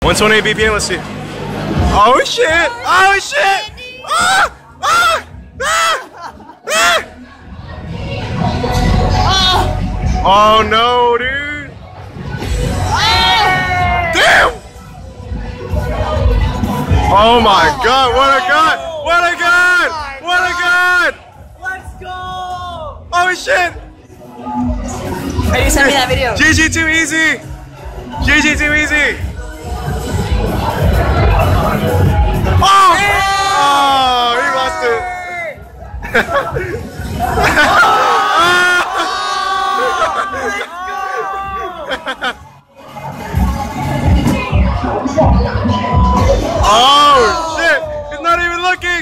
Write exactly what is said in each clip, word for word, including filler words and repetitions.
one twenty-eight B P M, let's see. Oh shit! Oh shit! Ah! Ah! Ah! Ah! Oh no, dude! Damn! Oh my god, what a god! What a god! What a god! Let's go! Oh shit! Are you sending me that video? G G too easy! G G too easy! Oh! Oh, he lost it! Oh shit! He's not even looking!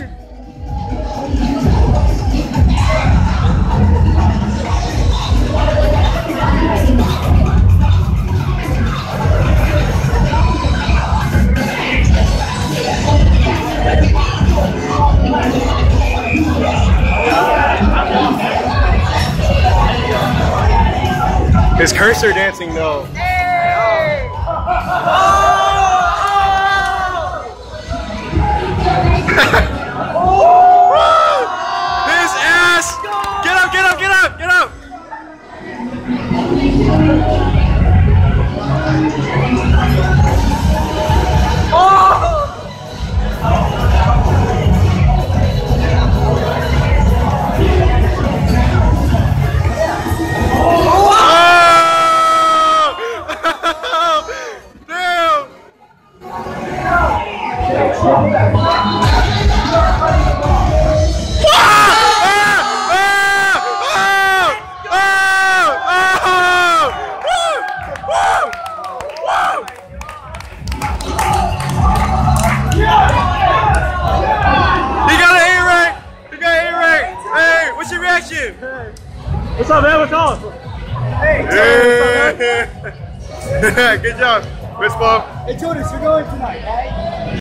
His cursor dancing though. Hey! Oh! His ass! Get up, get up, get up, get up! What's up, man? What's up? Hey, yeah. Good job. Fist bump. Hey, Jonas, you're going tonight, right?